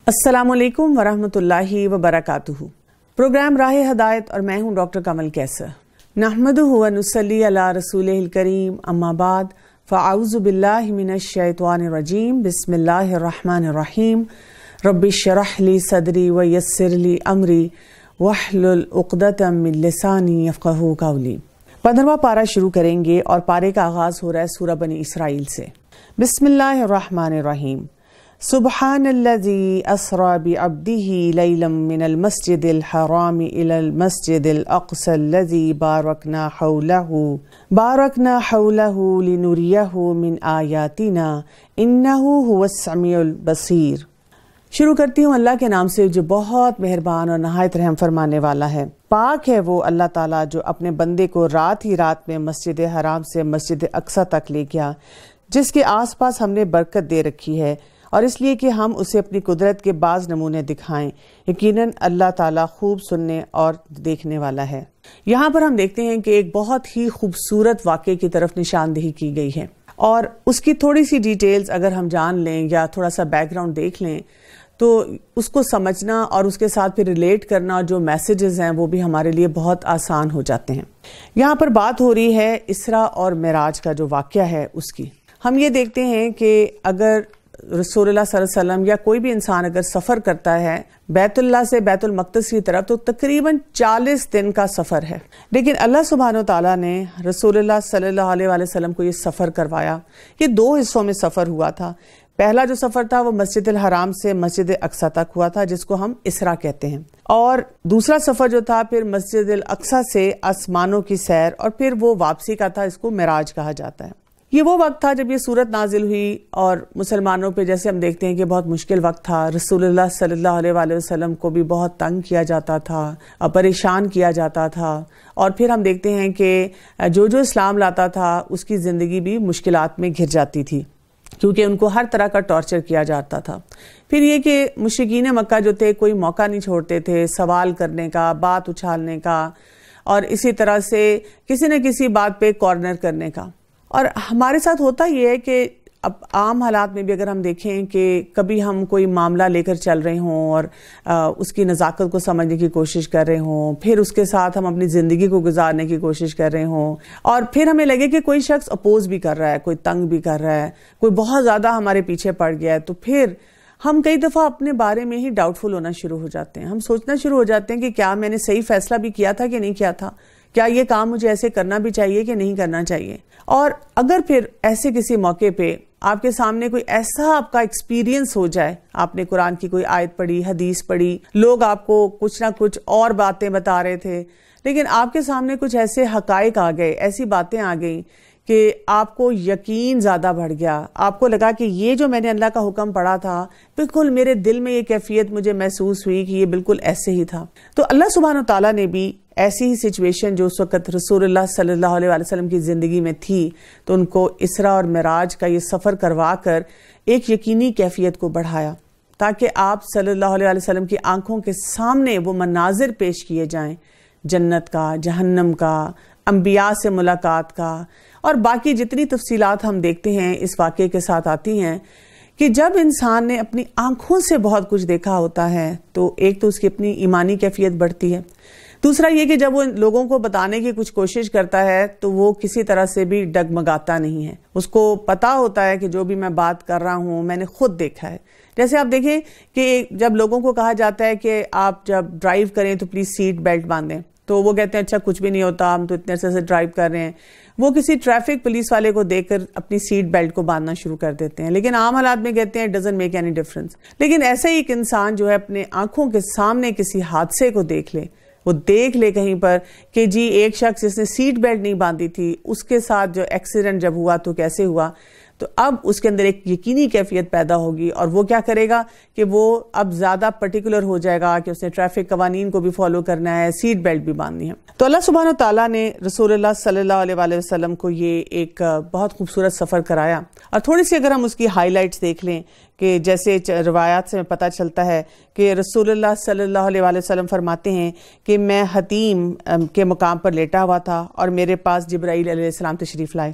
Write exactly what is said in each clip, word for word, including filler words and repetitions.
السلام علیکم ورحمۃ اللہ وبرکاتہ۔ پروگرام راہ ہدایت اور میں ہوں ڈاکٹر کنول قیصر۔ نحمدہ و نصلی علی رسولہ الکریم، اما بعد فاعوذ باللہ من الشیطان الرجیم، بسم اللہ الرحمن الرحیم۔ رب اشرح لی صدری ویسر لی امری واحلل عقدۃ من لسانی یفقہوا قولی۔ پندرہواں پارہ شروع کریں گے اور پارے کا آغاز ہو رہا ہے سورہ بنی اسرائیل سے۔ بسم اللہ الرحمن الرحیم۔ سبحان الذی اسری بعبدہ لیلا من المسجد الحرام الی المسجد الاقصی الذی بارکنا حولہ بارکنا حولہ لنریہ من آیاتنا انہ هو السمیع البصیر۔ شروع کرتی ہوں اللہ کے نام سے جو بہت مہربان اور نہایت رحم فرمانے والا ہے۔ پاک ہے وہ اللہ تعالیٰ جو اپنے بندے کو رات ہی رات میں مسجد حرام سے مسجد اقصی تک لے گیا، جس کے آس پاس ہم نے برکت دے رکھی ہے، اور اس لیے کہ ہم اسے اپنی قدرت کے بعض نمونے دکھائیں۔ یقیناً اللہ تعالیٰ خوب سننے اور دیکھنے والا ہے۔ یہاں پر ہم دیکھتے ہیں کہ ایک بہت ہی خوبصورت واقعے کی طرف نشاندہی کی گئی ہے، اور اس کی تھوڑی سی ڈیٹیلز اگر ہم جان لیں یا تھوڑا سا بیک گراؤنڈ دیکھ لیں تو اس کو سمجھنا اور اس کے ساتھ پھر ریلیٹ کرنا، جو میسیجز ہیں وہ بھی ہمارے لیے بہت آسان ہو جاتے ہیں۔ یہاں پر بات ہو رہی ہے اسرا اور معراج کا جو واقعہ ہے اس کی۔ ہم یہ دیکھتے ہیں کہ اگر رسول اللہ صلی اللہ علیہ وسلم یا کوئی بھی انسان اگر سفر کرتا ہے بیت اللہ سے بیت المقدس کی طرف تو تقریباً چالیس دن کا سفر ہے، لیکن اللہ سبحانہ و تعالیٰ نے رسول اللہ صلی اللہ علیہ وآلہ وسلم کو یہ سفر کروایا۔ یہ دو حصوں میں سفر ہوا تھا۔ پہلا جو سفر تھا وہ مسجد الحرام سے مسجد اقصی تک ہوا تھا، جس کو ہم اسرا کہتے ہیں، اور دوسرا سفر جو تھا پھر مسجد الاقصی سے آسمانوں کی سیر، اور پھر وہ واپسی کا تھا، اس کو معراج کہا جاتا ہے۔ یہ وہ وقت تھا جب یہ صورت نازل ہوئی اور مسلمانوں پہ جیسے ہم دیکھتے ہیں کہ بہت مشکل وقت تھا۔ رسول اللہ صلی اللہ علیہ وآلہ وسلم کو بھی بہت تنگ کیا جاتا تھا، پریشان کیا جاتا تھا، اور پھر ہم دیکھتے ہیں کہ جو جو اسلام لاتا تھا اس کی زندگی بھی مشکلات میں گھر جاتی تھی، کیونکہ ان کو ہر طرح کا ٹارچر کیا جاتا تھا۔ پھر یہ کہ مشرکین مکہ جو تھے کوئی موقع نہیں چھوڑتے تھے سوال کرنے کا، بات اچھالنے کا، اور اسی طرح سے کسی نہ کسی بات پہ کارنر کرنے کا۔ اور ہمارے ساتھ ہوتا یہ ہے کہ اب عام حالات میں بھی اگر ہم دیکھیں کہ کبھی ہم کوئی معاملہ لے کر چل رہے ہوں اور اس کی نزاکت کو سمجھنے کی کوشش کر رہے ہوں، پھر اس کے ساتھ ہم اپنی زندگی کو گزارنے کی کوشش کر رہے ہوں، اور پھر ہمیں لگے کہ کوئی شخص اپوز بھی کر رہا ہے، کوئی تنگ بھی کر رہا ہے، کوئی بہت زیادہ ہمارے پیچھے پڑ گیا ہے، تو پھر ہم کئی دفعہ اپنے بارے میں ہی ڈاؤٹ فل ہونا شروع ہو جاتے ہیں۔ ہم سوچنا شروع ہو جاتے ہیں کہ کیا میں نے صحیح فیصلہ بھی کیا تھا کہ نہیں کیا تھا، کیا یہ کام مجھے ایسے کرنا بھی چاہیے کہ نہیں کرنا چاہیے۔ اور اگر پھر ایسے کسی موقع پہ آپ کے سامنے کوئی ایسا آپ کا ایکسپیرینس ہو جائے، آپ نے قرآن کی کوئی آیت پڑھی، حدیث پڑھی، لوگ آپ کو کچھ نہ کچھ اور باتیں بتا رہے تھے، لیکن آپ کے سامنے کچھ ایسے حقائق آ گئے، ایسی باتیں آ گئیں کہ آپ کو یقین زیادہ بڑھ گیا، آپ کو لگا کہ یہ جو میں نے اللہ کا حکم پڑھا تھا بالکل میرے دل میں یہ کیفیت مجھے محسوس ہوئی کہ یہ بالکل ایسے ہی تھا۔ تو اللہ سبحانہ تعالیٰ نے بھی ایسی ہی سچویشن جو اس وقت رسول اللہ صلی اللہ علیہ وسلم کی زندگی میں تھی، تو ان کو اسرا اور معراج کا یہ سفر کروا کر ایک یقینی کیفیت کو بڑھایا، تاکہ آپ صلی اللہ علیہ وسلم کی آنکھوں کے سامنے وہ مناظر پیش کیے جائیں، جنت کا، جہنم کا، انبیاء سے ملاقات کا، اور باقی جتنی تفصیلات ہم دیکھتے ہیں اس واقعے کے ساتھ آتی ہیں کہ جب انسان نے اپنی آنکھوں سے بہت کچھ دیکھا ہوتا ہے تو ایک تو اس کی اپنی ایمانی کیفیت بڑھتی ہے، دوسرا یہ کہ جب وہ لوگوں کو بتانے کی کچھ کوشش کرتا ہے تو وہ کسی طرح سے بھی ڈگمگاتا نہیں ہے، اس کو پتا ہوتا ہے کہ جو بھی میں بات کر رہا ہوں میں نے خود دیکھا ہے۔ جیسے آپ دیکھیں کہ جب لوگوں کو کہا جاتا ہے کہ آپ جب ڈرائیو کریں تو پلیز سیٹ بیلٹ باندھیں، تو وہ کہتے ہیں اچھا کچھ بھی نہیں ہوتا، ہم تو اتنے عرصے سے ڈرائیو کر رہے ہیں۔ وہ کسی ٹریفک پولیس والے کو دیکھ کر اپنی سیٹ بیلٹ کو باندھنا شروع کر دیتے ہیں، لیکن عام حالات میں کہتے ہیں ڈزنٹ میک اینی ڈفرنس۔ لیکن ایسے ہی ایک انسان جو ہے اپنے آنکھوں کے سامنے کسی حادثے کو دیکھ لے، وہ دیکھ لے کہیں پر کہ جی ایک شخص جس نے سیٹ بیلٹ نہیں باندھی تھی اس کے ساتھ جو ایکسیڈنٹ جب ہوا تو کیسے ہوا، تو اب اس کے اندر ایک یقینی کیفیت پیدا ہوگی، اور وہ کیا کرے گا کہ وہ اب زیادہ پرٹیکولر ہو جائے گا کہ اس نے ٹریفک قوانین کو بھی فالو کرنا ہے، سیٹ بیلٹ بھی باندھنی ہے۔ تو اللہ سبحانہ تعالیٰ نے رسول اللہ صلی اللہ علیہ وآلہ وسلم کو یہ ایک بہت خوبصورت سفر کرایا، اور تھوڑی سی اگر ہم اس کی ہائی لائٹس دیکھ لیں کہ جیسے روایات سے پتہ چلتا ہے کہ رسول اللہ صلی اللہ علیہ وآلہ وسلم فرماتے ہیں کہ میں حتیم کے مقام پر لیٹا ہوا تھا اور میرے پاس جبرائیل علیہ السلام تشریف لائے،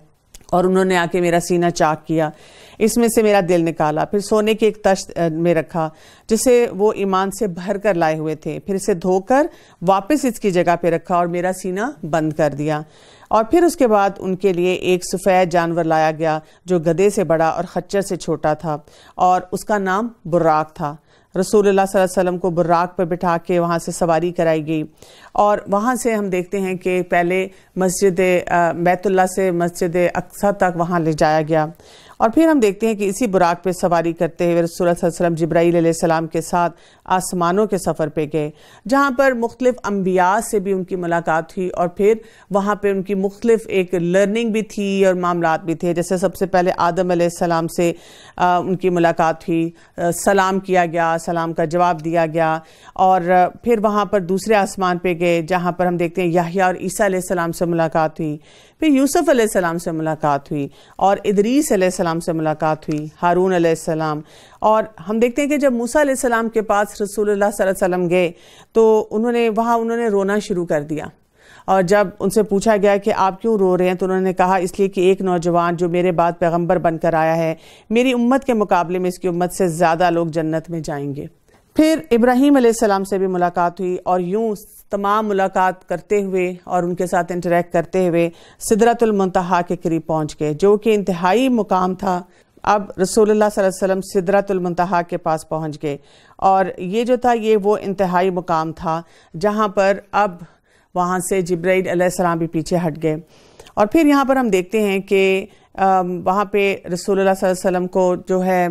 اور انہوں نے آ کے میرا سینہ چاک کیا، اس میں سے میرا دل نکالا، پھر سونے کے ایک تشت میں رکھا جسے وہ ایمان سے بھر کر لائے ہوئے تھے، پھر اسے دھو کر واپس اس کی جگہ پہ رکھا اور میرا سینہ بند کر دیا، اور پھر اس کے بعد ان کے لیے ایک سفید جانور لایا گیا جو گدھے سے بڑا اور خچر سے چھوٹا تھا، اور اس کا نام براق تھا۔ رسول اللہ صلی اللہ علیہ وسلم کو براق پر بٹھا کے وہاں سے سواری کرائی گئی، اور وہاں سے ہم دیکھتے ہیں کہ پہلے مسجد بیت اللہ سے مسجد اقصی تک وہاں لے جایا گیا، اور پھر ہم دیکھتے ہیں کہ اسی براق پہ سواری کرتے ہوئے رسول اللہ صلی اللہ علیہ وسلم جبرائیل علیہ السلام کے ساتھ آسمانوں کے سفر پہ گئے، جہاں پر مختلف انبیاء سے بھی ان کی ملاقات ہوئی، اور پھر وہاں پہ ان کی مختلف ایک لرننگ بھی تھی اور معاملات بھی تھے۔ جیسے سب سے پہلے آدم علیہ السلام سے ان کی ملاقات ہوئی، سلام کیا گیا، سلام کا جواب دیا گیا، اور پھر وہاں پر دوسرے آسمان پہ گئے جہاں پر ہم دیکھتے ہیں یحییٰ اور عیسیٰ علیہ السلام سے ملاقات ہوئی، پھر یوسف علیہ السلام سے ملاقات ہوئی، اور ادریس علیہ السلام سے ملاقات ہوئی، ہارون علیہ السلام، اور ہم دیکھتے ہیں کہ جب موسیٰ علیہ السلام کے پاس رسول اللہ صلی اللہ علیہ وسلم گئے تو انہوں نے وہاں انہوں نے رونا شروع کر دیا، اور جب ان سے پوچھا گیا کہ آپ کیوں رو رہے ہیں تو انہوں نے کہا اس لیے کہ ایک نوجوان جو میرے بعد پیغمبر بن کر آیا ہے، میری امت کے مقابلے میں اس کی امت سے زیادہ لوگ جنت میں جائیں گے۔ پھر ابراہیم علیہ السلام سے بھی ملاقات ہوئی، اور یوں تمام ملاقات کرتے ہوئے اور ان کے ساتھ انٹریکٹ کرتے ہوئے سدرۃ المنتہا کے قریب پہنچ گئے، جو کہ انتہائی مقام تھا۔ اب رسول اللہ صلی اللہ علیہ وسلم سدرۃ المنتہا کے پاس پہنچ گئے، اور یہ جو تھا یہ وہ انتہائی مقام تھا جہاں پر اب وہاں سے جبرائیل علیہ السلام بھی پیچھے ہٹ گئے، اور پھر یہاں پر ہم دیکھتے ہیں کہ وہاں پہ رسول اللہ صلی اللہ علیہ وسلم کو جو ہے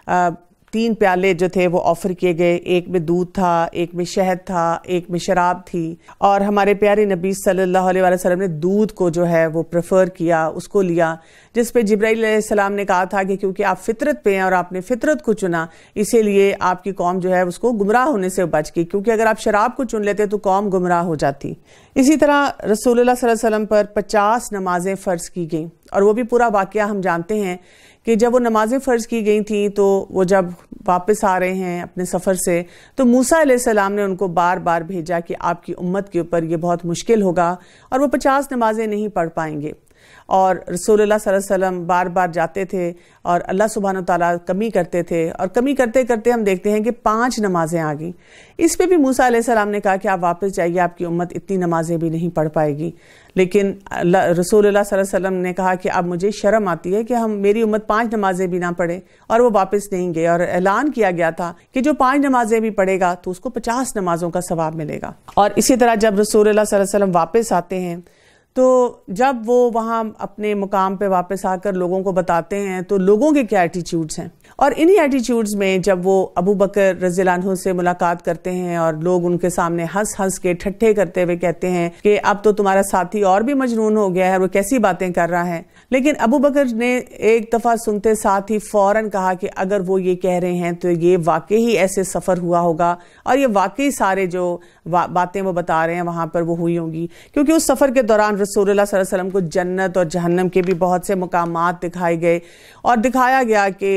تین پیالے جو تھے وہ آفر کیے گئے، ایک میں دودھ تھا، ایک میں شہد تھا، ایک میں شراب تھی، اور ہمارے پیارے نبی صلی اللہ علیہ وسلم نے دودھ کو جو ہے وہ پریفر کیا، اس کو لیا، جس پہ جبرائیل علیہ السلام نے کہا تھا کہ کیونکہ آپ فطرت پہ ہیں اور آپ نے فطرت کو چنا، اسی لیے آپ کی قوم جو ہے اس کو گمراہ ہونے سے بچ گئی، کیونکہ اگر آپ شراب کو چن لیتے تو قوم گمراہ ہو جاتی۔ اسی طرح رسول اللہ صلی اللہ علیہ وسلم پر پچاس نمازیں فرض کی گئیں، اور وہ بھی پورا واقعہ ہم جانتے ہیں کہ جب وہ نمازیں فرض کی گئی تھیں تو وہ جب واپس آ رہے ہیں اپنے سفر سے تو موسیٰ علیہ السلام نے ان کو بار بار بھیجا کہ آپ کی امت کے اوپر یہ بہت مشکل ہوگا اور وہ پچاس نمازیں نہیں پڑھ پائیں گے، اور رسول اللہ صلی اللہ علیہ وسلم بار بار جاتے تھے اور اللہ سبحانہ وتعالیٰ کمی کرتے تھے، اور کمی کرتے کرتے ہم دیکھتے ہیں کہ پانچ نمازیں آ گئیں۔ اس پہ بھی موسیٰ علیہ السلام نے کہا کہ آپ واپس جائیے، آپ کی امت اتنی نمازیں بھی نہیں پڑھ پائے گی، لیکن رسول اللہ صلی اللہ علیہ وسلم نے کہا کہ اب مجھے شرم آتی ہے کہ ہم میری امت پانچ نمازیں بھی نہ پڑھے، اور وہ واپس نہیں گئے، اور اعلان کیا گیا تھا کہ جو پانچ نمازیں بھی پڑھے گا تو اس کو پچاس نمازوں کا ثواب ملے گا۔ اور اسی طرح جب رسول اللہ صلی اللہ علیہ وسلم واپس آتے ہیں تو جب وہ وہاں اپنے مقام پہ واپس آ کر لوگوں کو بتاتے ہیں تو لوگوں کے کیا ایٹیچیوڈز ہیں، اور انہی ایٹیچیوڈز میں جب وہ ابو بکر رضی اللہ عنہ سے ملاقات کرتے ہیں اور لوگ ان کے سامنے ہنس ہنس کے ٹھٹھے کرتے ہوئے کہتے ہیں کہ اب تو تمہارا ساتھی اور بھی مجنون ہو گیا ہے، وہ کیسی باتیں کر رہا ہے، لیکن ابو بکر نے ایک دفعہ سنتے ساتھ ہی فوراً کہا کہ اگر وہ یہ کہہ رہے ہیں تو یہ واقعی ہی ایسے سفر ہوا ہوگا، اور یہ واقعی سارے جو باتیں وہ بتا رہے ہیں وہاں پر وہ ہوئی ہوں گی، کیونکہ اس سفر کے دوران رسول اللہ صلی اللہ علیہ وسلم کو جنت اور جہنم کے بھی بہت سے مقامات دکھائے گئے، اور دکھایا گیا کہ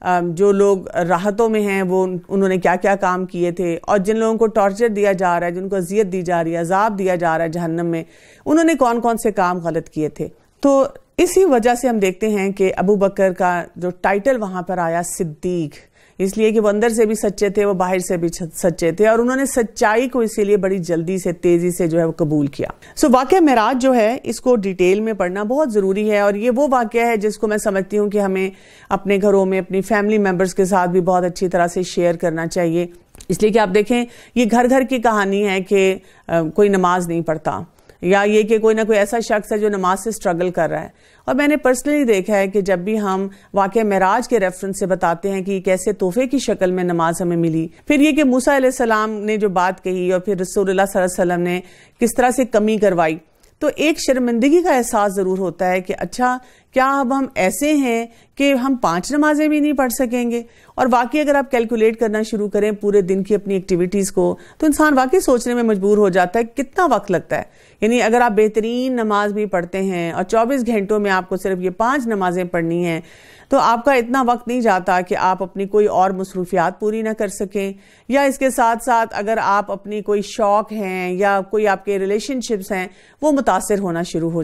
جو لوگ راحتوں میں ہیں وہ انہوں نے کیا کیا کام کیے تھے، اور جن لوگوں کو ٹارچر دیا جا رہا ہے، جن کو اذیت دی جا رہی ہے، عذاب دیا جا رہا ہے جہنم میں، انہوں نے کون کون سے کام غلط کیے تھے۔ تو اسی وجہ سے ہم دیکھتے ہیں کہ ابو بکر کا جو ٹائٹل وہاں پر آیا صدیق، اس لیے کہ وہ اندر سے بھی سچے تھے، وہ باہر سے بھی سچے تھے، اور انہوں نے سچائی کو اسی لیے بڑی جلدی سے تیزی سے جو ہے وہ قبول کیا۔ سو واقعہ معراج جو ہے اس کو ڈیٹیل میں پڑھنا بہت ضروری ہے، اور یہ وہ واقعہ ہے جس کو میں سمجھتی ہوں کہ ہمیں اپنے گھروں میں اپنی فیملی ممبرز کے ساتھ بھی بہت اچھی طرح سے شیئر کرنا چاہیے، اس لیے کہ آپ دیکھیں یہ گھر گھر کی کہانی ہے کہ کوئی نماز نہیں پڑھتا، یا یہ کہ کوئی نہ کوئی ایسا شخص ہے جو نماز سے سٹرگل کر رہا ہے، اور میں نے پرسنلی دیکھا ہے کہ جب بھی ہم واقعہ معراج کے ریفرنس سے بتاتے ہیں کہ کیسے تحفے کی شکل میں نماز ہمیں ملی، پھر یہ کہ موسیٰ علیہ السلام نے جو بات کہی اور پھر رسول اللہ صلی اللہ علیہ وسلم نے کس طرح سے کمی کروائی، تو ایک شرمندگی کا احساس ضرور ہوتا ہے کہ اچھا کیا اب ہم ایسے ہیں کہ ہم پانچ نمازیں بھی نہیں پڑھ سکیں گے۔ اور واقعی اگر آپ کیلکولیٹ کرنا شروع کریں پورے دن کی اپنی ایکٹیویٹیز کو تو انسان واقعی سوچنے میں مجبور ہو جاتا ہے کتنا وقت لگتا ہے، یعنی اگر آپ بہترین نماز بھی پڑھتے ہیں اور چوبیس گھنٹوں میں آپ کو صرف یہ پانچ نمازیں پڑھنی ہیں تو آپ کا اتنا وقت نہیں جاتا کہ آپ اپنی کوئی اور مصروفیات پوری نہ کر سکیں، یا اس کے ساتھ ساتھ اگر آپ اپنی کوئی شوق ہیں یا کوئی آپ کے ریلیشن شپس ہیں وہ متاثر ہونا شروع ہو جائیں۔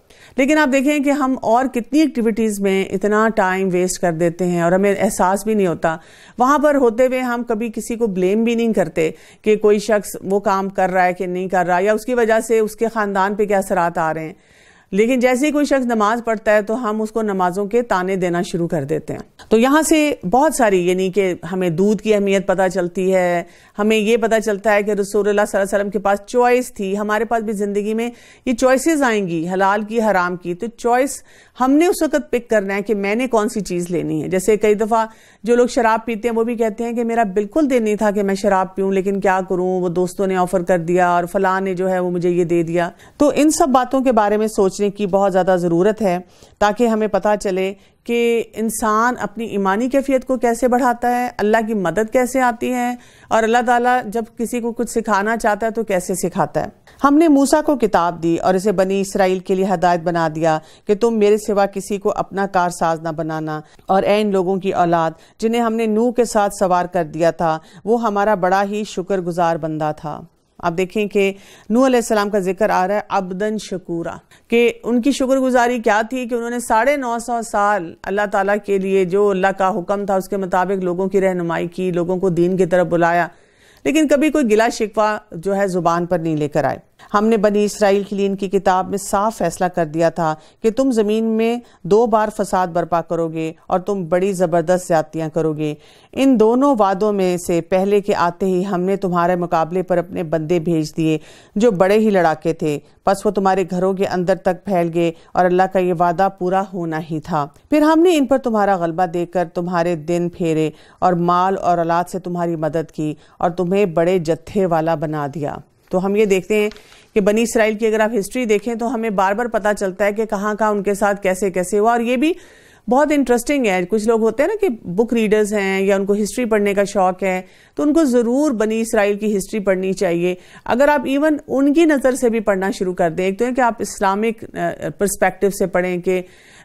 لیکن آپ دیکھیں کہ ہم اور کتنی ایکٹیویٹیز میں اتنا ٹائم ویسٹ کر دیتے ہیں اور ہمیں احساس بھی نہیں ہوتا. وہاں پر ہوتے ہوئے ہم کبھی کسی کو بلیم بھی نہیں کرتے کہ کوئی شخص وہ کام کر رہا ہے کہ نہیں کر رہا، یا اس کی وجہ سے اس کے خاندان پہ کیا اثرات آ رہے ہیں. لیکن جیسے ہی کوئی شخص نماز پڑھتا ہے تو ہم اس کو نمازوں کے تانے دینا شروع کر دیتے ہیں. تو یہاں سے بہت ساری، یعنی کہ ہمیں دودھ کی اہمیت پتہ چلتی ہے، ہمیں یہ پتہ چلتا ہے کہ رسول اللہ صلی اللہ علیہ وسلم کے پاس چوائس تھی. ہمارے پاس بھی زندگی میں یہ چوائسیز آئیں گی، حلال کی حرام کی، تو چوائس ہم نے اس وقت پک کرنا ہے کہ میں نے کون سی چیز لینی ہے. جیسے کئی دفعہ جو لوگ شراب پیتے ہیں وہ بھی کہتے ہیں کہ میرا بالکل دل نہیں تھا کہ میں شراب پیوں، لیکن کیا کروں، وہ دوستوں نے آفر کر دیا اور فلاں نے جو ہے وہ مجھے یہ دے دیا. تو ان سب باتوں کے بارے میں سوچنے کی بہت زیادہ ضرورت ہے تاکہ ہمیں پتہ چلے کہ انسان اپنی ایمانی کیفیت کو کیسے بڑھاتا ہے، اللہ کی مدد کیسے آتی ہے، اور اللہ تعالیٰ جب کسی کو کچھ سکھانا چاہتا ہے تو کیسے سکھاتا ہے. ہم نے موسیٰ کو کتاب دی اور اسے بنی اسرائیل کے لیے ہدایت بنا دیا کہ تم میرے سوا کسی کو اپنا کارساز نہ بنانا. اور اے ان لوگوں کی اولاد جنہیں ہم نے نوح کے ساتھ سوار کر دیا تھا، وہ ہمارا بڑا ہی شکر گزار بندہ تھا. آپ دیکھیں کہ نوح علیہ السلام کا ذکر آ رہا ہے عبدن شکورا، کہ ان کی شکر گزاری کیا تھی کہ انہوں نے ساڑھے نو سو سال اللہ تعالیٰ کے لیے جو اللہ کا حکم تھا اس کے مطابق لوگوں کی رہنمائی کی، لوگوں کو دین کی طرف بلایا، لیکن کبھی کوئی گلا شکوہ جو ہے زبان پر نہیں لے کر آئے. ہم نے بنی اسرائیل کے لیے ان کی کتاب میں صاف فیصلہ کر دیا تھا کہ تم زمین میں دو بار فساد برپا کرو گے اور تم بڑی زبردست زیادتیاں کرو گے. ان دونوں وعدوں میں سے پہلے کے آتے ہی ہم نے تمہارے مقابلے پر اپنے بندے بھیج دیے جو بڑے ہی لڑاکے تھے، پس وہ تمہارے گھروں کے اندر تک پھیل گئے اور اللہ کا یہ وعدہ پورا ہونا ہی تھا. پھر ہم نے ان پر تمہارا غلبہ دے کر تمہارے دن پھیرے اور مال اور اولاد سے تمہاری مدد کی اور تمہیں بڑے جتھے والا بنا دیا. تو ہم یہ دیکھتے ہیں کہ بنی اسرائیل کی اگر آپ ہسٹری دیکھیں تو ہمیں بار بار پتہ چلتا ہے کہ کہاں کہاں ان کے ساتھ کیسے کیسے ہوا. اور یہ بھی بہت انٹرسٹنگ ہے، کچھ لوگ ہوتے ہیں نا کہ بک ریڈرز ہیں یا ان کو ہسٹری پڑھنے کا شوق ہے، تو ان کو ضرور بنی اسرائیل کی ہسٹری پڑھنی چاہیے. اگر آپ ایون ان کی نظر سے بھی پڑھنا شروع کر دیں، ایک تو ہے کہ آپ اسلامک پرسپیکٹو سے پڑھیں کہ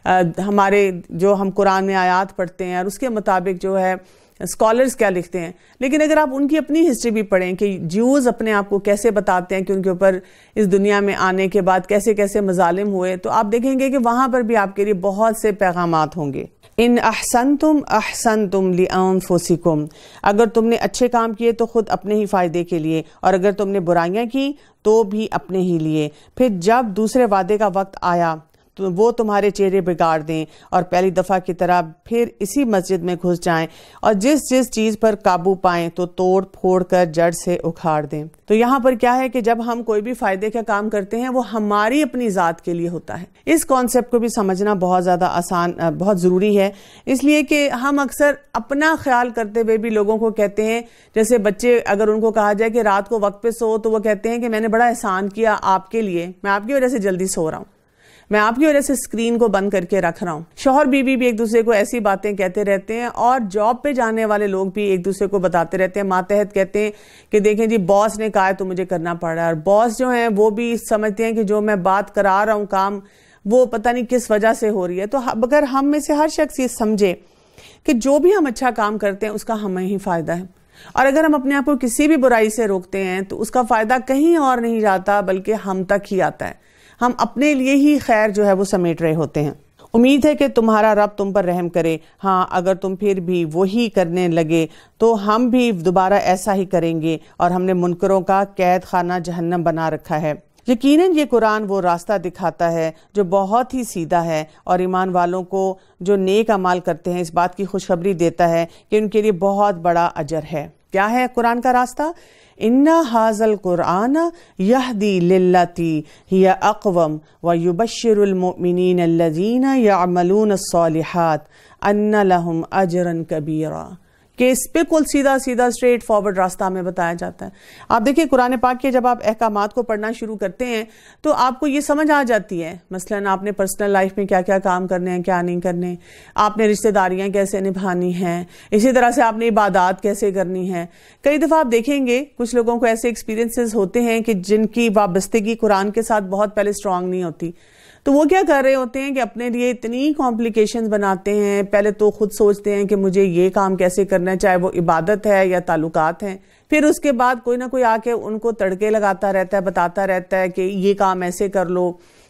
ہمارے جو ہم قرآن میں آیات پڑھتے ہیں اور اس کے مطابق جو ہے اسکالرز کیا لکھتے ہیں، لیکن اگر آپ ان کی اپنی ہسٹری بھی پڑھیں کہ جیوز اپنے آپ کو کیسے بتاتے ہیں کہ ان کے اوپر اس دنیا میں آنے کے بعد کیسے کیسے مظالم ہوئے، تو آپ دیکھیں گے کہ وہاں پر بھی آپ کے لیے بہت سے پیغامات ہوں گے. ان احسنتم احسنتم لانفسکم، اگر تم نے اچھے کام کیے تو خود اپنے ہی فائدے کے لیے، اور اگر تم نے برائیاں کی تو بھی اپنے ہی لیے. پھر جب دوسرے وعدے کا وقت آیا تو وہ تمہارے چہرے بگاڑ دیں اور پہلی دفعہ کی طرح پھر اسی مسجد میں گھس جائیں اور جس جس چیز پر قابو پائیں تو توڑ پھوڑ کر جڑ سے اکھاڑ دیں. تو یہاں پر کیا ہے کہ جب ہم کوئی بھی فائدے کا کام کرتے ہیں وہ ہماری اپنی ذات کے لیے ہوتا ہے. اس کانسیپٹ کو بھی سمجھنا بہت زیادہ آسان بہت ضروری ہے، اس لیے کہ ہم اکثر اپنا خیال کرتے ہوئے بھی لوگوں کو کہتے ہیں، جیسے بچے اگر ان کو کہا جائے کہ رات کو وقت پہ سو تو وہ کہتے ہیں کہ میں نے بڑا احسان کیا آپ کے لیے، میں آپ کی وجہ سے جلدی سو رہا ہوں، میں آپ کی وجہ سے اسکرین کو بند کر کے رکھ رہا ہوں. شوہر بیوی بھی ایک دوسرے کو ایسی باتیں کہتے رہتے ہیں، اور جاب پہ جانے والے لوگ بھی ایک دوسرے کو بتاتے رہتے ہیں، ماتحت کہتے ہیں کہ دیکھیں جی باس نے کہا ہے تو مجھے کرنا پڑ رہا ہے. اور باس جو ہیں وہ بھی سمجھتے ہیں کہ جو میں بات کرا رہا ہوں کام وہ پتہ نہیں کس وجہ سے ہو رہی ہے. تو اگر ہم میں سے ہر شخص یہ سمجھے کہ جو بھی ہم اچھا کام کرتے ہیں اس کا ہمیں ہی فائدہ ہے، اور اگر ہم اپنے آپ کو کسی بھی برائی سے روکتے ہیں تو اس کا فائدہ کہیں اور نہیں جاتا بلکہ ہم تک ہی آتا ہے، ہم اپنے لیے ہی خیر جو ہے وہ سمیٹ رہے ہوتے ہیں. امید ہے کہ تمہارا رب تم پر رحم کرے. ہاں اگر تم پھر بھی وہی کرنے لگے تو ہم بھی دوبارہ ایسا ہی کریں گے، اور ہم نے منکروں کا قید خانہ جہنم بنا رکھا ہے. یقیناً یہ قرآن وہ راستہ دکھاتا ہے جو بہت ہی سیدھا ہے، اور ایمان والوں کو جو نیک اعمال کرتے ہیں اس بات کی خوشخبری دیتا ہے کہ ان کے لیے بہت بڑا اجر ہے. کیا ہے قرآن کا راستہ؟ اِنَّ هَذَا الْقُرْآنَ يَهْدِي لِلَّتِي هِيَ أَقْوَمُ وَيُبَشِّرُ الْمُؤْمِنِينَ الَّذِينَ يَعْمَلُونَ الصَّالِحَاتِ أَنَّ لَهُمْ أَجْرًا كَبِيرًا، کہ اس بالکل سیدھا سیدھا اسٹریٹ فارورڈ راستہ ہمیں بتایا جاتا ہے. آپ دیکھیں قرآن پاک کے جب آپ احکامات کو پڑھنا شروع کرتے ہیں تو آپ کو یہ سمجھ آ جاتی ہے، مثلاً آپ نے پرسنل لائف میں کیا کیا کام کرنے ہیں، کیا نہیں کرنے، آپ نے رشتہ داریاں کیسے نبھانی ہیں، اسی طرح سے آپ نے عبادات کیسے کرنی ہے. کئی دفعہ آپ دیکھیں گے کچھ لوگوں کو ایسے ایکسپیرینسز ہوتے ہیں کہ جن کی وابستگی قرآن کے ساتھ بہت پہلے اسٹرانگ نہیں ہوتی، تو وہ کیا کر رہے ہوتے ہیں کہ اپنے لیے اتنی کمپلیکیشنز بناتے ہیں. پہلے تو خود سوچتے ہیں کہ مجھے یہ کام کیسے کرنا ہے، چاہے وہ عبادت ہے یا تعلقات ہیں، پھر اس کے بعد کوئی نہ کوئی آ کے ان کو تڑکے لگاتا رہتا ہے، بتاتا رہتا ہے کہ یہ کام ایسے کر لو،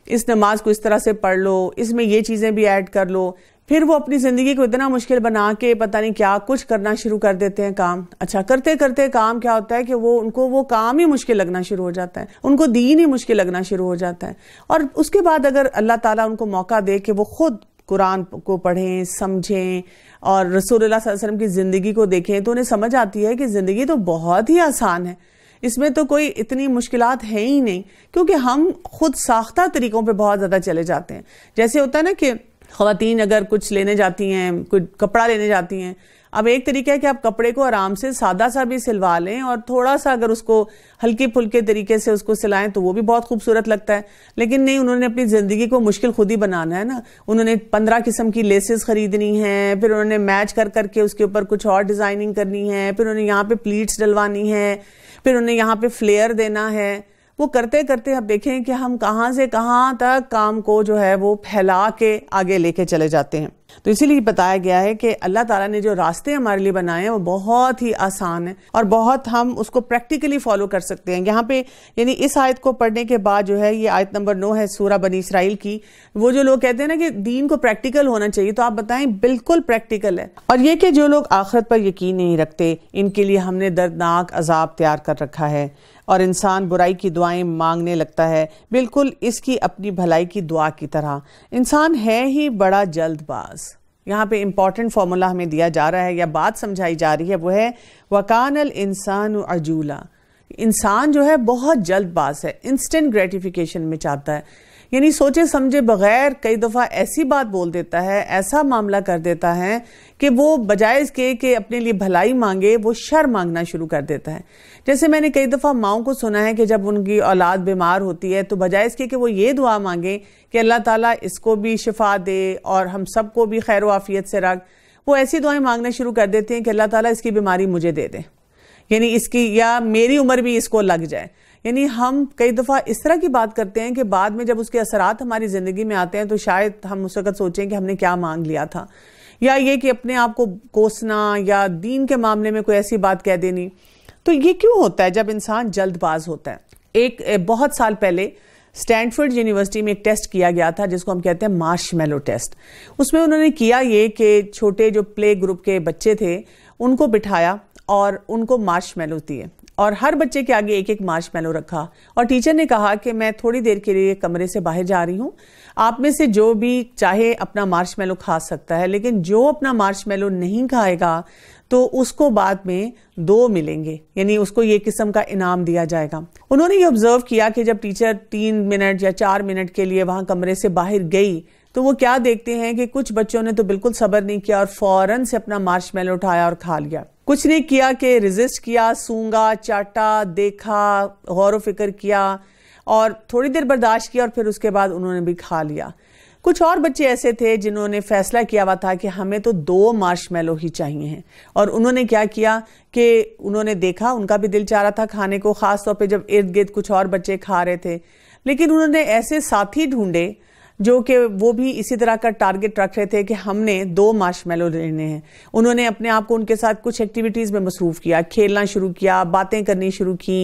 اس نماز کو اس طرح سے پڑھ لو، اس میں یہ چیزیں بھی ایڈ کر لو، پھر وہ اپنی زندگی کو اتنا مشکل بنا کے پتہ نہیں کیا کچھ کرنا شروع کر دیتے ہیں کام. اچھا کرتے کرتے کام کیا ہوتا ہے کہ وہ ان کو وہ کام ہی مشکل لگنا شروع ہو جاتا ہے، ان کو دین ہی مشکل لگنا شروع ہو جاتا ہے. اور اس کے بعد اگر اللہ تعالیٰ ان کو موقع دے کہ وہ خود قرآن کو پڑھیں، سمجھیں اور رسول اللہ صلی اللہ علیہ وسلم کی زندگی کو دیکھیں تو انہیں سمجھ آتی ہے کہ زندگی تو بہت ہی آسان ہے، اس میں تو کوئی اتنی مشکلات ہیں ہی نہیں، کیونکہ ہم خود ساختہ طریقوں پہ بہت زیادہ چلے جاتے ہیں. جیسے ہوتا ہے نا کہ خواتین اگر کچھ لینے جاتی ہیں، کوئی کپڑا لینے جاتی ہیں، اب ایک طریقہ ہے کہ آپ کپڑے کو آرام سے سادہ سا بھی سلوا لیں اور تھوڑا سا اگر اس کو ہلکے پھلکے طریقے سے اس کو سلائیں تو وہ بھی بہت خوبصورت لگتا ہے. لیکن نہیں، انہوں نے اپنی زندگی کو مشکل خود ہی بنانا ہے نا. انہوں نے پندرہ قسم کی لیسز خریدنی ہیں، پھر انہوں نے میچ کر کر کے اس کے اوپر کچھ اور ڈیزائننگ کرنی ہے، پھر انہوں نے یہاں پہ پلیٹس ڈلوانی ہے، پھر انہیں یہاں پہ فلیئر دینا ہے. وہ کرتے کرتے اب دیکھیں کہ ہم کہاں سے کہاں تک کام کو جو ہے وہ پھیلا کے آگے لے کے چلے جاتے ہیں. تو اسی لیے بتایا گیا ہے کہ اللہ تعالیٰ نے جو راستے ہمارے لیے بنائے ہیں وہ بہت ہی آسان ہیں اور بہت ہم اس کو پریکٹیکلی فالو کر سکتے ہیں. یہاں پہ یعنی اس آیت کو پڑھنے کے بعد جو ہے، یہ آیت نمبر نو ہے سورہ بنی اسرائیل کی، وہ جو لوگ کہتے ہیں نا کہ دین کو پریکٹیکل ہونا چاہیے، تو آپ بتائیں بالکل پریکٹیکل ہے. اور یہ کہ جو لوگ آخرت پر یقین نہیں رکھتے، ان کے لیے ہم نے دردناک عذاب تیار کر رکھا ہے. اور انسان برائی کی دعائیں مانگنے لگتا ہے، بالکل اس کی اپنی بھلائی کی دعا کی طرح. انسان ہے ہی بڑا جلد باز. یہاں پہ امپورٹنٹ فارمولا ہمیں دیا جا رہا ہے یا بات سمجھائی جا رہی ہے، وہ ہے وَكَانَ الْإِنسَانُ عَجُولًا. انسان جو ہے بہت جلد باز ہے، انسٹنٹ گریٹیفیکیشن میں چاہتا ہے. یعنی سوچے سمجھے بغیر کئی دفعہ ایسی بات بول دیتا ہے، ایسا معاملہ کر دیتا ہے کہ وہ بجائے اس کے کہ اپنے لیے بھلائی مانگے، وہ شر مانگنا شروع کر دیتا ہے. جیسے میں نے کئی دفعہ ماؤں کو سنا ہے کہ جب ان کی اولاد بیمار ہوتی ہے تو بجائے اس کے کہ وہ یہ دعا مانگے کہ اللہ تعالیٰ اس کو بھی شفا دے اور ہم سب کو بھی خیر و عافیت سے رکھ، وہ ایسی دعائیں مانگنا شروع کر دیتے ہیں کہ اللہ تعالیٰ اس کی بیماری مجھے دے دے، یعنی اس کی، یا میری عمر بھی اس کو لگ جائے. یعنی ہم کئی دفعہ اس طرح کی بات کرتے ہیں کہ بعد میں جب اس کے اثرات ہماری زندگی میں آتے ہیں تو شاید ہم اس وقت سوچیں کہ ہم نے کیا مانگ لیا تھا، یا یہ کہ اپنے آپ کو کوسنا یا دین کے معاملے میں کوئی ایسی بات کہہ دینی. تو یہ کیوں ہوتا ہے جب انسان جلد باز ہوتا ہے؟ ایک بہت سال پہلے اسٹینفورڈ یونیورسٹی میں ایک ٹیسٹ کیا گیا تھا جس کو ہم کہتے ہیں مارش میلو ٹیسٹ. اس میں انہوں نے کیا یہ کہ چھوٹے جو پلے گروپ کے بچے تھے ان کو بٹھایا اور ان کو مارش میلو دیے، اور ہر بچے کے آگے ایک ایک مارش میلو رکھا، اور ٹیچر نے کہا کہ میں تھوڑی دیر کے لیے کمرے سے باہر جا رہی ہوں، آپ میں سے جو بھی چاہے اپنا مارش میلو کھا سکتا ہے، لیکن جو اپنا مارش میلو نہیں کھائے گا تو اس کو بعد میں دو ملیں گے، یعنی اس کو یہ قسم کا انعام دیا جائے گا. انہوں نے یہ آبزرو کیا کہ جب ٹیچر تین منٹ یا چار منٹ کے لیے وہاں کمرے سے باہر گئی تو وہ کیا دیکھتے ہیں کہ کچھ بچوں نے تو بالکل صبر نہیں کیا اور فوراً سے اپنا مارش میلو اٹھایا اور کھا لیا. کچھ نے کیا کہ ریزسٹ کیا، سونگا، چاٹا، دیکھا، غور و فکر کیا اور تھوڑی دیر برداشت کیا اور پھر اس کے بعد انہوں نے بھی کھا لیا. کچھ اور بچے ایسے تھے جنہوں نے فیصلہ کیا ہوا تھا کہ ہمیں تو دو مارش میلو ہی چاہیے ہیں، اور انہوں نے کیا کیا کہ انہوں نے دیکھا، ان کا بھی دل چاہ رہا تھا کھانے کو، خاص طور پہ جب ارد گرد کچھ اور بچے کھا رہے تھے، لیکن انہوں نے ایسے ساتھی ڈھونڈے جو کہ وہ بھی اسی طرح کا ٹارگٹ رکھ رہے تھے کہ ہم نے دو مارش میلو لینے ہیں. انہوں نے اپنے آپ کو ان کے ساتھ کچھ ایکٹیویٹیز میں مصروف کیا، کھیلنا شروع کیا، باتیں کرنی شروع کی،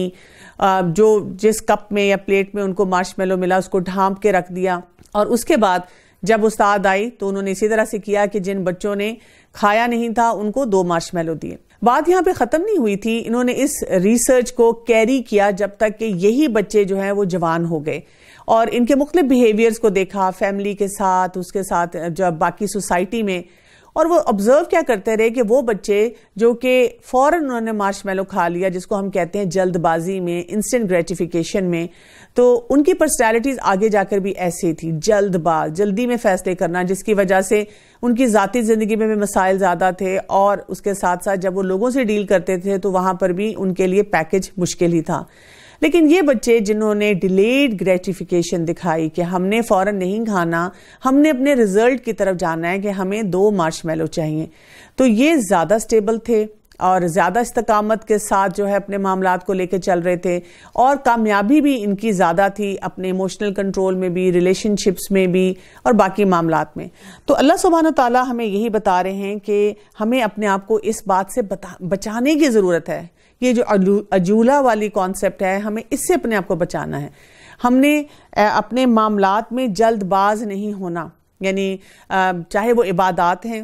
جو جس کپ میں یا پلیٹ میں ان کو مارش میلو ملا اس کو ڈھانپ کے رکھ دیا. اور اس کے بعد جب استاد آئی تو انہوں نے اسی طرح سے کیا کہ جن بچوں نے کھایا نہیں تھا ان کو دو مارش میلو دیے. بات یہاں پہ ختم نہیں ہوئی تھی، انہوں نے اس ریسرچ کو کیری کیا جب تک کہ یہی بچے جو ہیں وہ جوان ہو گئے، اور ان کے مختلف بیہیویئرز کو دیکھا فیملی کے ساتھ، اس کے ساتھ جب باقی سوسائٹی میں، اور وہ آبزرو کیا کرتے رہے کہ وہ بچے جو کہ فوراً انہوں نے مارش میلو کھا لیا، جس کو ہم کہتے ہیں جلد بازی میں، انسٹنٹ گریٹیفیکیشن میں، تو ان کی پرسنالٹیز آگے جا کر بھی ایسی تھی، جلد باز، جلدی میں فیصلے کرنا، جس کی وجہ سے ان کی ذاتی زندگی میں بھی مسائل زیادہ تھے، اور اس کے ساتھ ساتھ جب وہ لوگوں سے ڈیل کرتے تھے تو وہاں پر بھی ان کے لیے پیکج مشکل ہی تھا. لیکن یہ بچے جنہوں نے ڈیلیڈ گریٹیفیکیشن دکھائی کہ ہم نے فوراً نہیں کھانا، ہم نے اپنے ریزلٹ کی طرف جانا ہے کہ ہمیں دو مارش میلو چاہیے، تو یہ زیادہ سٹیبل تھے اور زیادہ استقامت کے ساتھ جو ہے اپنے معاملات کو لے کے چل رہے تھے، اور کامیابی بھی ان کی زیادہ تھی اپنے ایموشنل کنٹرول میں بھی، ریلیشن شپس میں بھی اور باقی معاملات میں. تو اللہ سبحانہ تعالیٰ ہمیں یہی بتا رہے ہیں کہ ہمیں اپنے آپ کو اس بات سے بچانے کی ضرورت ہے. یہ جو عجولہ والی کانسیپٹ ہے، ہمیں اس سے اپنے آپ کو بچانا ہے. ہم نے اپنے معاملات میں جلد باز نہیں ہونا، یعنی چاہے وہ عبادات ہیں،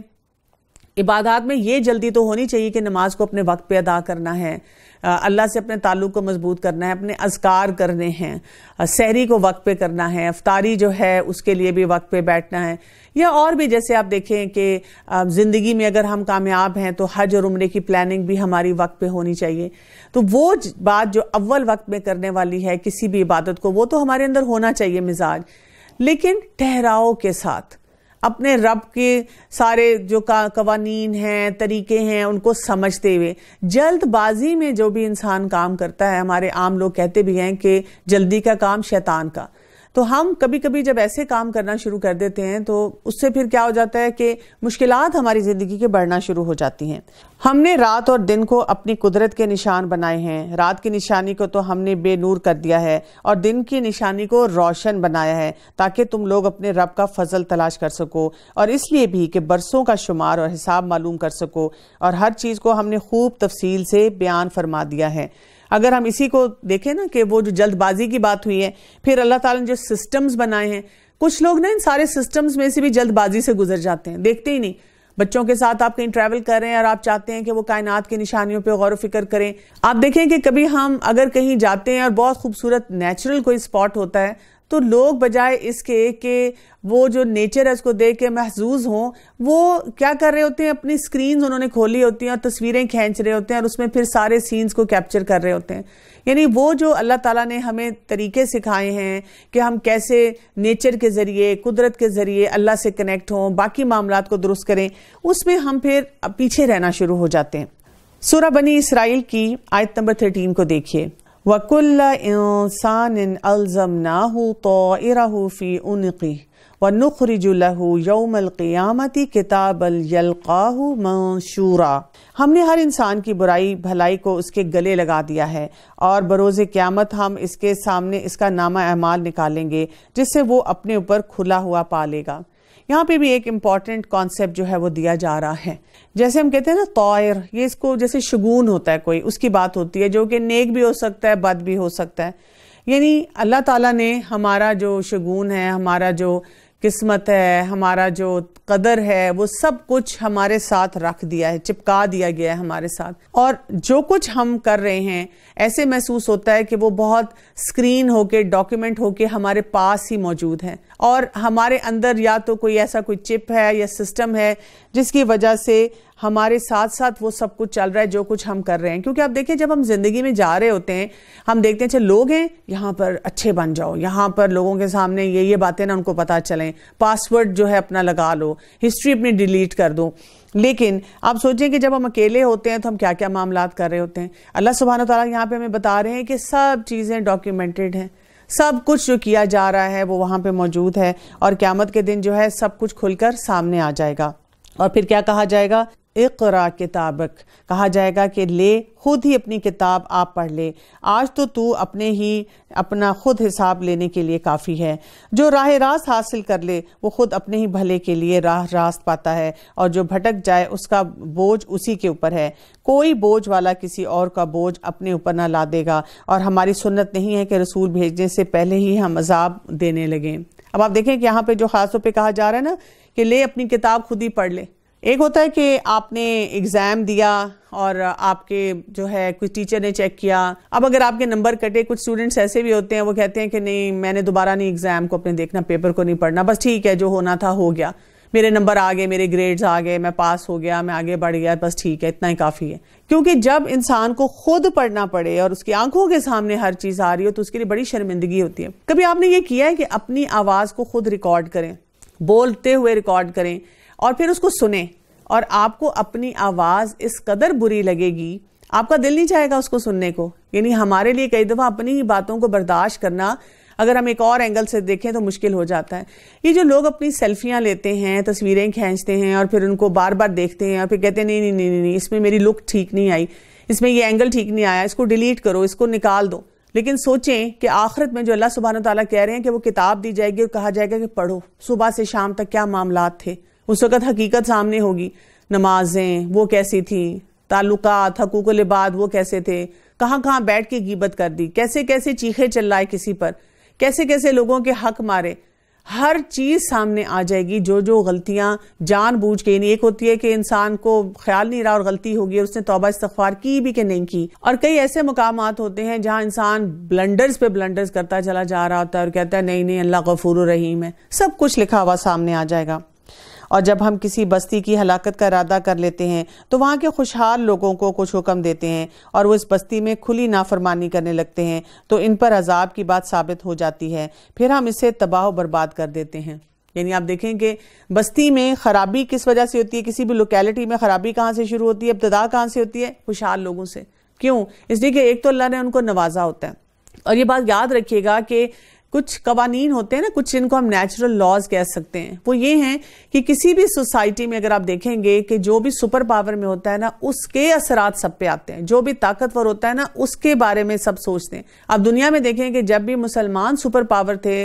عبادات میں یہ جلدی تو ہونی چاہیے کہ نماز کو اپنے وقت پہ ادا کرنا ہے، اللہ سے اپنے تعلق کو مضبوط کرنا ہے، اپنے اذکار کرنے ہیں، سحری کو وقت پہ کرنا ہے، افطاری جو ہے اس کے لیے بھی وقت پہ بیٹھنا ہے، یا اور بھی جیسے آپ دیکھیں کہ زندگی میں اگر ہم کامیاب ہیں تو حج اور عمرے کی پلاننگ بھی ہماری وقت پہ ہونی چاہیے۔ تو وہ بات جو اول وقت میں کرنے والی ہے کسی بھی عبادت کو، وہ تو ہمارے اندر ہونا چاہیے مزاج، لیکن ٹھہراؤ کے ساتھ، اپنے رب کے سارے جو قوانین ہیں، طریقے ہیں، ان کو سمجھتے ہوئے۔ جلد بازی میں جو بھی انسان کام کرتا ہے، ہمارے عام لوگ کہتے بھی ہیں کہ جلدی کا کام شیطان کا، تو ہم کبھی کبھی جب ایسے کام کرنا شروع کر دیتے ہیں تو اس سے پھر کیا ہو جاتا ہے کہ مشکلات ہماری زندگی کے بڑھنا شروع ہو جاتی ہیں۔ ہم نے رات اور دن کو اپنی قدرت کے نشان بنائے ہیں، رات کی نشانی کو تو ہم نے بے نور کر دیا ہے اور دن کی نشانی کو روشن بنایا ہے تاکہ تم لوگ اپنے رب کا فضل تلاش کر سکو، اور اس لیے بھی کہ برسوں کا شمار اور حساب معلوم کر سکو، اور ہر چیز کو ہم نے خوب تفصیل سے بیان فرما دیا ہے۔ اگر ہم اسی کو دیکھیں نا کہ وہ جو جلد بازی کی بات ہوئی ہے، پھر اللہ تعالیٰ نے جو سسٹمز بنائے ہیں، کچھ لوگ نا ان سارے سسٹمز میں سے بھی جلد بازی سے گزر جاتے ہیں، دیکھتے ہی نہیں۔ بچوں کے ساتھ آپ کہیں ٹریول کر رہے ہیں اور آپ چاہتے ہیں کہ وہ کائنات کی نشانیوں پہ غور و فکر کریں۔ آپ دیکھیں کہ کبھی ہم اگر کہیں جاتے ہیں اور بہت خوبصورت نیچرل کوئی اسپاٹ ہوتا ہے، تو لوگ بجائے اس کے کہ وہ جو نیچر ہے اس کو دیکھ کے محظوظ ہوں، وہ کیا کر رہے ہوتے ہیں، اپنی سکرینز انہوں نے کھولی ہوتی ہیں اور تصویریں کھینچ رہے ہوتے ہیں اور اس میں پھر سارے سینز کو کیپچر کر رہے ہوتے ہیں۔ یعنی وہ جو اللہ تعالیٰ نے ہمیں طریقے سکھائے ہیں کہ ہم کیسے نیچر کے ذریعے، قدرت کے ذریعے اللہ سے کنیکٹ ہوں، باقی معاملات کو درست کریں، اس میں ہم پھر پیچھے رہنا شروع ہو جاتے ہیں۔ سورہ بنی اسرائیل کی آیت نمبر تیرہ کو دیکھیے، وَكُلَّ إِنسَانٍ أَلْزَمْنَاهُ طَائِرَهُ فِي عُنُقِهِ وَنُخْرِجُ لَهُ يَوْمَ الْقِيَامَةِ كِتَابًا يَلْقَاهُ مَنشُورًا۔ ہم نے ہر انسان کی برائی بھلائی کو اس کے گلے لگا دیا ہے، اور بروز قیامت ہم اس کے سامنے اس کا نامہ اعمال نکالیں گے جس سے وہ اپنے اوپر کھلا ہوا پا لے گا۔ یہاں پہ بھی ایک امپورٹنٹ کانسیپٹ جو ہے وہ دیا جا رہا ہے، جیسے ہم کہتے ہیں نا طائر، یہ اس کو جیسے شگون ہوتا ہے کوئی، اس کی بات ہوتی ہے جو کہ نیک بھی ہو سکتا ہے، بد بھی ہو سکتا ہے۔ یعنی اللہ تعالیٰ نے ہمارا جو شگون ہے، ہمارا جو قسمت ہے، ہمارا جو قدر ہے، وہ سب کچھ ہمارے ساتھ رکھ دیا ہے، چپکا دیا گیا ہے ہمارے ساتھ، اور جو کچھ ہم کر رہے ہیں ایسے محسوس ہوتا ہے کہ وہ بہت سکرین ہو کے، ڈاکیومنٹ ہو کے ہمارے پاس ہی موجود ہے، اور ہمارے اندر یا تو کوئی ایسا کوئی چپ ہے یا سسٹم ہے جس کی وجہ سے ہمارے ساتھ ساتھ وہ سب کچھ چل رہا ہے جو کچھ ہم کر رہے ہیں۔ کیونکہ آپ دیکھیں جب ہم زندگی میں جا رہے ہوتے ہیں، ہم دیکھتے ہیں اچھا لوگ ہیں یہاں پر اچھے بن جاؤ، یہاں پر لوگوں کے سامنے یہ یہ باتیں نا ان کو پتہ چلیں، پاسورڈ جو ہے اپنا لگا لو، ہسٹری اپنی ڈیلیٹ کر دو۔ لیکن آپ سوچیں کہ جب ہم اکیلے ہوتے ہیں تو ہم کیا کیا معاملات کر رہے ہوتے ہیں۔ اللہ سبحانہ وتعالیٰ یہاں پہ ہمیں بتا رہے ہیں کہ سب چیزیں ڈاکیومنٹڈ ہیں، سب کچھ جو کیا جا رہا ہے وہ وہاں پہ موجود ہے، اور قیامت کے دن جو ہے سب کچھ کھل کر سامنے آ جائے گا۔ اور پھر کیا کہا جائے گا؟ اقرا کتابک، کہا جائے گا کہ لے خود ہی اپنی کتاب آپ پڑھ لے، آج تو تو اپنے ہی اپنا خود حساب لینے کے لیے کافی ہے۔ جو راہ راست حاصل کر لے وہ خود اپنے ہی بھلے کے لیے راہ راست پاتا ہے، اور جو بھٹک جائے اس کا بوجھ اسی کے اوپر ہے۔ کوئی بوجھ والا کسی اور کا بوجھ اپنے اوپر نہ لا دے گا، اور ہماری سنت نہیں ہے کہ رسول بھیجنے سے پہلے ہی ہم عذاب دینے لگیں۔ اب آپ دیکھیں کہ یہاں پہ جو خاص طور پہ کہا جا رہا ہے نا کہ لے اپنی کتاب خود ہی پڑھ لے۔ ایک ہوتا ہے کہ آپ نے ایگزام دیا اور آپ کے جو ہے کوئی ٹیچر نے چیک کیا، اب اگر آپ کے نمبر کٹے، کچھ اسٹوڈنٹس ایسے بھی ہوتے ہیں وہ کہتے ہیں کہ نہیں میں نے دوبارہ نہیں ایگزام کو اپنے دیکھنا، پیپر کو نہیں پڑھنا، بس ٹھیک ہے جو ہونا تھا ہو گیا، میرے نمبر آ گئے، میرے گریڈز آ گئے، میں پاس ہو گیا، میں آگے بڑھ گیا، بس ٹھیک ہے اتنا ہی کافی ہے۔ کیونکہ جب انسان کو خود پڑھنا پڑے اور اس کی آنکھوں کے سامنے ہر چیز آ رہی ہو تو اس کے لیے بڑی شرمندگی ہوتی ہے۔ کبھی آپ نے یہ کیا ہے کہ اپنی آواز کو خود ریکارڈ کریں، بولتے ہوئے ریکارڈ کریں اور پھر اس کو سنیں، اور آپ کو اپنی آواز اس قدر بری لگے گی آپ کا دل نہیں چاہے گا اس کو سننے کو۔ یعنی ہمارے لیے کئی دفعہ اپنی ہی باتوں کو برداشت کرنا اگر ہم ایک اور اینگل سے دیکھیں تو مشکل ہو جاتا ہے۔ یہ جو لوگ اپنی سیلفیاں لیتے ہیں، تصویریں کھینچتے ہیں اور پھر ان کو بار بار دیکھتے ہیں اور پھر کہتے ہیں نہیں نہیں نہیں نہیں اس میں میری لک ٹھیک نہیں آئی، اس میں یہ اینگل ٹھیک نہیں آیا، اس کو ڈیلیٹ کرو، اس کو نکال دو۔ لیکن سوچیں کہ آخرت میں جو اللہ سبحانہ تعالیٰ کہہ رہے ہیں کہ وہ کتاب دی جائے گی اور کہا جائے گا کہ پڑھو، صبح سے شام تک کیا معاملات تھے، اس وقت حقیقت سامنے ہوگی، نمازیں وہ کیسی تھیں، تعلقات، حقوق العباد وہ کیسے تھے، کہاں کہاں بیٹھ کے غیبت کر دی، کیسے کیسے چیخے چلائے کسی پر، کیسے کیسے لوگوں کے حق مارے، ہر چیز سامنے آ جائے گی. جو جو غلطیاں جان بوجھ کے، یعنی ایک ہوتی ہے کہ انسان کو خیال نہیں رہا اور غلطی ہوگی اور اس نے توبہ استغفار کی بھی کہ نہیں کی، اور کئی ایسے مقامات ہوتے ہیں جہاں انسان بلنڈرز پہ بلنڈرز کرتا چلا جا رہا ہوتا ہے اور کہتا ہے نہیں نہیں اللہ غفور الرحیم ہے. سب کچھ لکھا ہوا سامنے آ جائے گا. اور جب ہم کسی بستی کی ہلاکت کا ارادہ کر لیتے ہیں تو وہاں کے خوشحال لوگوں کو کچھ حکم دیتے ہیں اور وہ اس بستی میں کھلی نافرمانی کرنے لگتے ہیں تو ان پر عذاب کی بات ثابت ہو جاتی ہے، پھر ہم اسے تباہ و برباد کر دیتے ہیں. یعنی آپ دیکھیں کہ بستی میں خرابی کس وجہ سے ہوتی ہے، کسی بھی لوکیلٹی میں خرابی کہاں سے شروع ہوتی ہے، ابتدا کہاں سے ہوتی ہے؟ خوشحال لوگوں سے. کیوں؟ اس لیے کہ ایک تو اللہ نے ان کو نوازا ہوتا ہے. اور یہ بات یاد رکھیے گا کہ کچھ قوانین ہوتے ہیں نا، کچھ جن کو ہم نیچرل لاز کہہ سکتے ہیں، وہ یہ ہیں کہ کسی بھی سوسائٹی میں اگر آپ دیکھیں گے کہ جو بھی سپر پاور میں ہوتا ہے نا اس کے اثرات سب پہ آتے ہیں. جو بھی طاقتور ہوتا ہے نا اس کے بارے میں سب سوچتے ہیں. اب دنیا میں دیکھیں کہ جب بھی مسلمان سپر پاور تھے،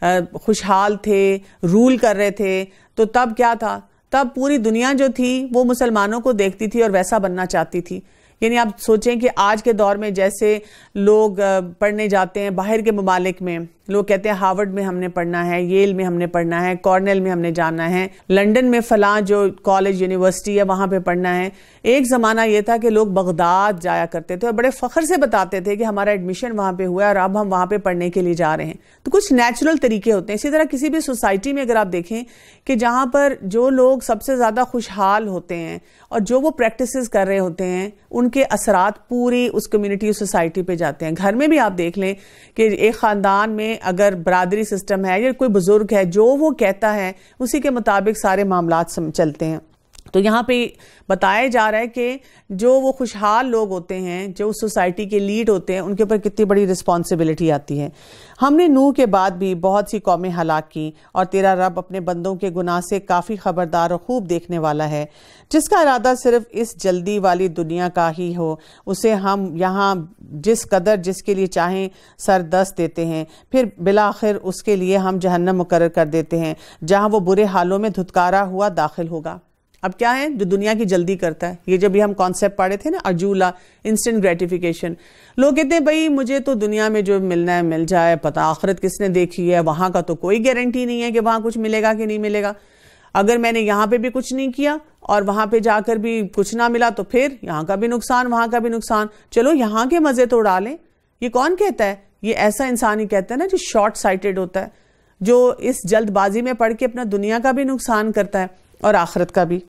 خوشحال تھے، رول کر رہے تھے، تو تب کیا تھا؟ تب پوری دنیا جو تھی وہ مسلمانوں کو دیکھتی تھی اور ویسا بننا چاہتی تھی. یعنی آپ سوچیں کہ آج کے دور میں جیسے لوگ پڑھنے جاتے ہیں باہر کے ممالک میں، لوگ کہتے ہیں ہارورڈ میں ہم نے پڑھنا ہے، ییل میں ہم نے پڑھنا ہے، کارنیل میں ہم نے جانا ہے، لنڈن میں فلاں جو کالج یونیورسٹی ہے وہاں پہ پڑھنا ہے. ایک زمانہ یہ تھا کہ لوگ بغداد جایا کرتے تھے اور بڑے فخر سے بتاتے تھے کہ ہمارا ایڈمیشن وہاں پہ ہوا ہے اور اب ہم وہاں پہ پڑھنے کے لیے جا رہے ہیں. تو کچھ نیچرل طریقے ہوتے ہیں. اسی طرح کسی بھی سوسائٹی میں اگر آپ دیکھیں کہ جہاں پر جو لوگ سب سے زیادہ خوشحال ہوتے ہیں اور جو وہ پریکٹسز کر رہے ہوتے ہیں ان کے اثرات پوری اس کمیونٹی سوسائٹی پہ جاتے ہیں. گھر میں بھی آپ دیکھ لیں کہ ایک خاندان میں اگر برادری سسٹم ہے یا کوئی بزرگ ہے جو وہ کہتا ہے اسی کے مطابق سارے معاملات چلتے ہیں. تو یہاں پہ بتایا جا رہا ہے کہ جو وہ خوشحال لوگ ہوتے ہیں، جو سوسائٹی کے لیڈ ہوتے ہیں، ان کے اوپر کتنی بڑی رسپانسبلٹی آتی ہے. ہم نے نوح کے بعد بھی بہت سی قومیں ہلاک کی اور تیرا رب اپنے بندوں کے گناہ سے کافی خبردار اور خوب دیکھنے والا ہے. جس کا ارادہ صرف اس جلدی والی دنیا کا ہی ہو اسے ہم یہاں جس قدر جس کے لیے چاہیں سردست دیتے ہیں، پھر بالآخر اس کے لیے ہم جہنم مقرر کر دیتے ہیں جہاں وہ برے حالوں میں دھتکارا ہوا داخل ہوگا. اب کیا ہے جو دنیا کی جلدی کرتا ہے؟ یہ جب بھی ہم کانسیپٹ پڑھے تھے نا عجولہ، انسٹنٹ گریٹیفیکیشن. لوگ کہتے ہیں بھائی مجھے تو دنیا میں جو ملنا ہے مل جائے، پتہ آخرت کس نے دیکھی ہے، وہاں کا تو کوئی گارنٹی نہیں ہے کہ وہاں کچھ ملے گا کہ نہیں ملے گا. اگر میں نے یہاں پہ بھی کچھ نہیں کیا اور وہاں پہ جا کر بھی کچھ نہ ملا تو پھر یہاں کا بھی نقصان وہاں کا بھی نقصان. چلو یہاں کے مزے تو اڑا لیں. یہ کون کہتا ہے؟ یہ ایسا انسان ہی کہتا ہے نا جو شارٹ سائٹڈ ہوتا ہے، جو اس جلد بازی میں پڑھ کے اپنا دنیا کا بھی نقصان کرتا ہے اور آخرت کا بھی.